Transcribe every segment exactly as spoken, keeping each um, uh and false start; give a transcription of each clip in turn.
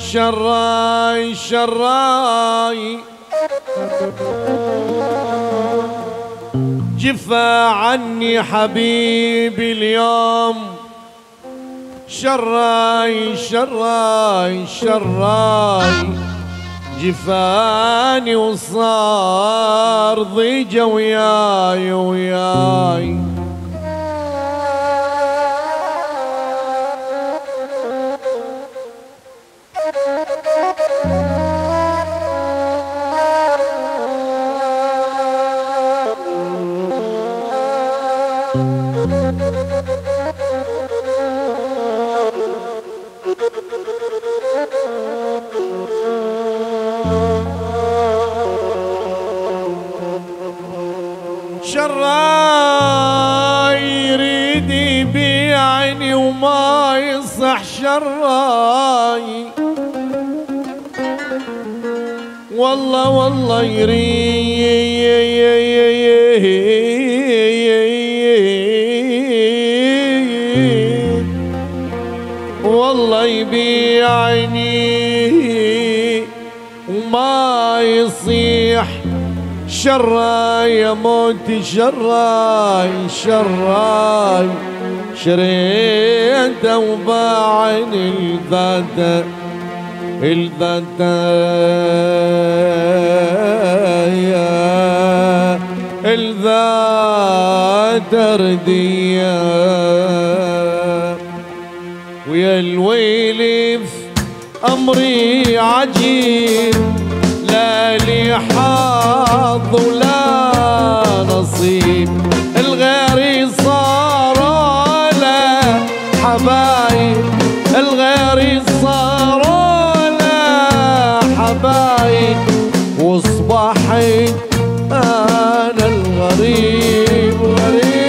شراي شراي جفا عني حبيبي اليوم شراي شراي شراي جفاني وصار ضيجة وياي وياي شراي يريد يبيعني وما يصح شراي والله والله يريد والله يبيعني وما يصيح شراي يا موتي شراي شراي شريته وباعني الذات الذات يا الذات ردية ويا الويلي في أمري عجيب لا لي حظ ولا نصيب الغيري صاروا له حبايب الغيري صاروا له حبايب واصبحت انا الغريب غريب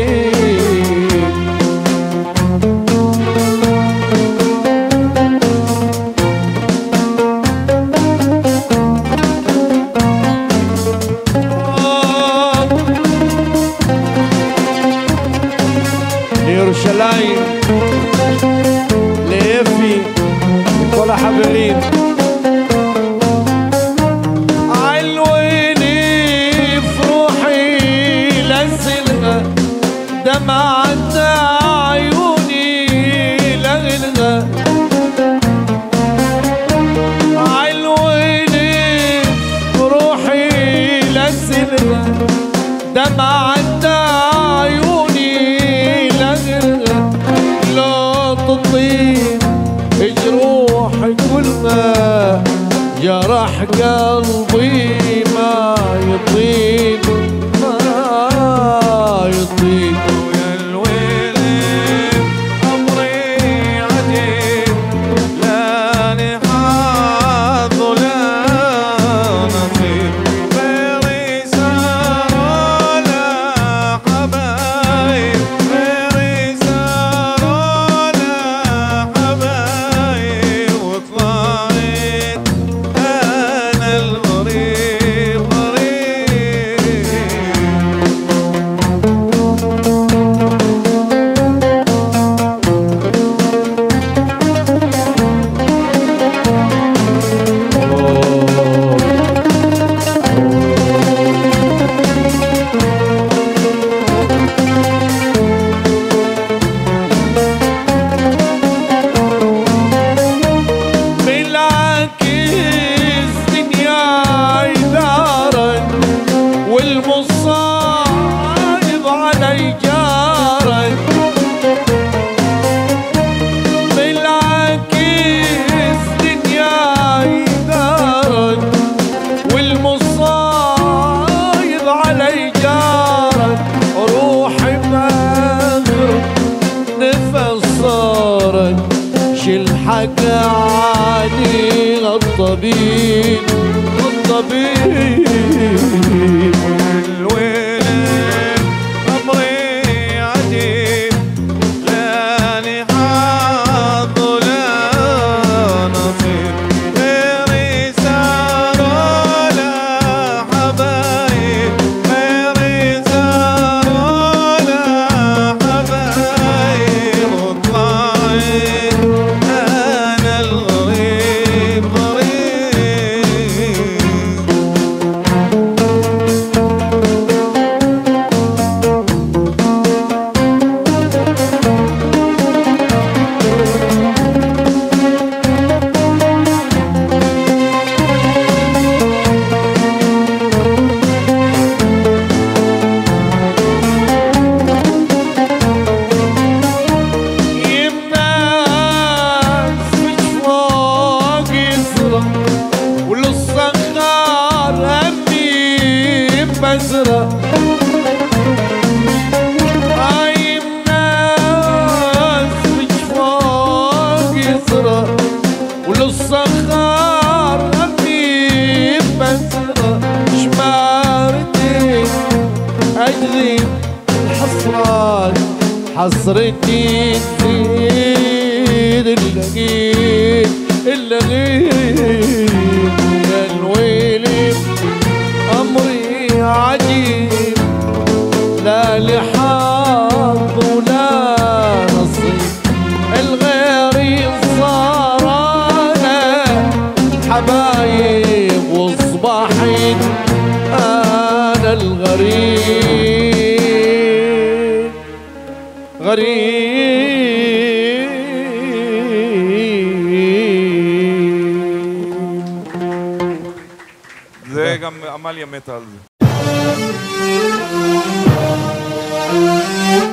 يروشلايم ليفي كل حبيبين علويني في روحي لزلها دمعت عيوني لغلها علويني في روحي لزلها دمعت عيوني لو تطيب جروحي كل ما جرح قلبي ما يطيب ما يطيب ويا الويلي أمري عجيب لا لي حظ ولا نصيب غيري صاروا له حبايب غيري صاروا له حبايب وطلعت أنا الغريب غريب بزرع هاي الناس بجفاق يزرع وللصخار غني بزرع شمارتي أجري الحصرات حصرتي تزيد اللقيت اللقيت يا الويلي أمري عجيب لا لحظ ولا نصيب الغيري صار أنا حبايب وصباحين أنا الغريب غريب זה גם עמליה מתה על זה.